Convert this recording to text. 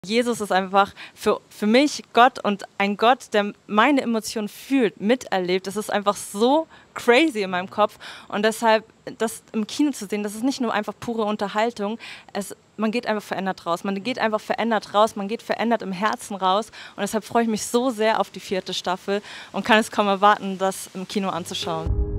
Jesus ist einfach für mich Gott und ein Gott, der meine Emotionen fühlt, miterlebt. Das ist einfach so crazy in meinem Kopf. Und deshalb, das im Kino zu sehen, das ist nicht nur einfach pure Unterhaltung. Man geht einfach verändert raus. Man geht einfach verändert raus. Man geht verändert im Herzen raus. Und deshalb freue ich mich so sehr auf die 4. Staffel und kann es kaum erwarten, das im Kino anzuschauen.